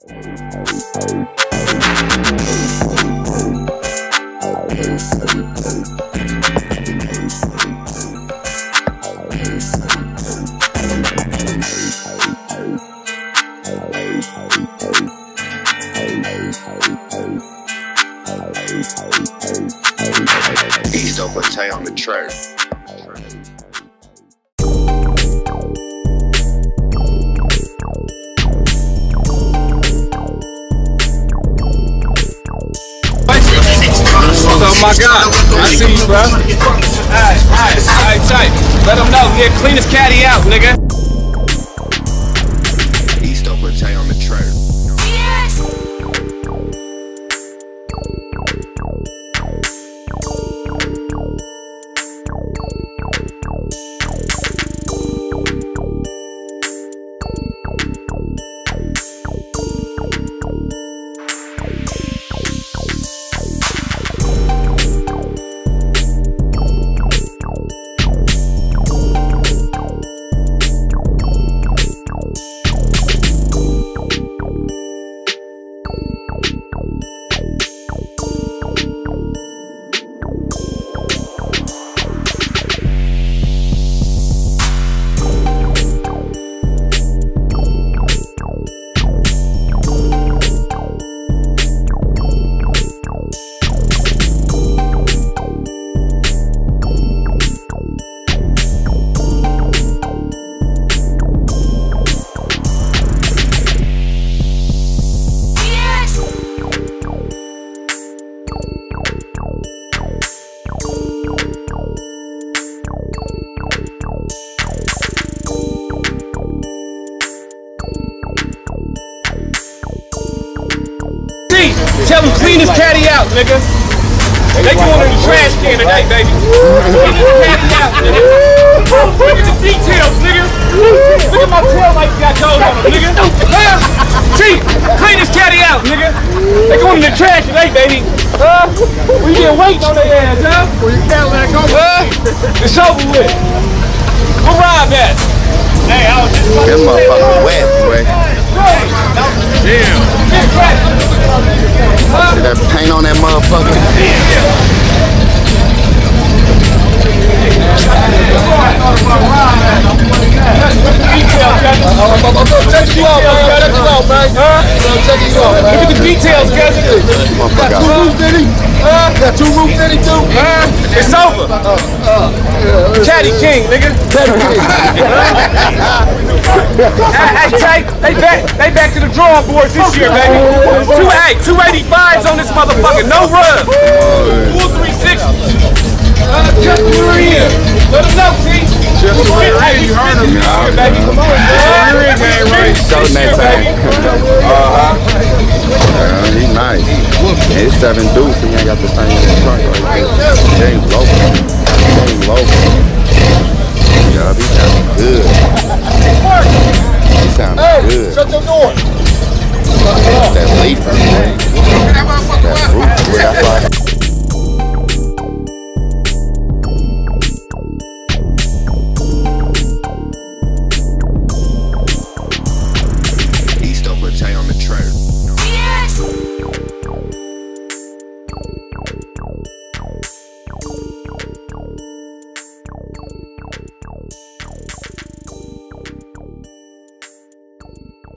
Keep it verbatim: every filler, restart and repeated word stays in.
East Oakland Tay on the track. Oh my God, I see you, bro. Alright, alright, alright, tight. Let them know, yeah, clean this caddy out, nigga. East Oakland Tay on the track. Tell them clean this caddy out, nigga. They going in the trash can today, baby. Clean this caddy out, nigga. Look at the details, nigga. Look at my tail light got gold on them, nigga. Chief, clean this caddy out, nigga. They going in the trash today, baby. Huh? We get weight on their ass, huh? Well, your Cadillac over. Huh? It's over with. Where Rob at? Hey, I was just That motherfucker wet, boy. Damn. See that paint on that motherfucker? Look at the details, guys. Got two roofs in it? Uh, got two roofs in it too? Uh, it's over. Uh, uh, yeah, Caddy King, nigga. Caddy King. Hey, Tay, they back, they back to the drawing boards this year, baby. Two, hey, two eighty-fives on this motherfucker, no rub. Full three sixty. Uh, just we're in. Let them know, T. Just we're in. You heard him, baby. Come on, man. We're in, man, right? Show that thing. Uh-huh. Yeah, he's nice. It's seven deuce and he ain't got the thing in the trunk right there. He ain't local. He ain't local. Yeah, he sounding good. He sounding Hey, good. shut your door. That leaf, man. That roof, that's why.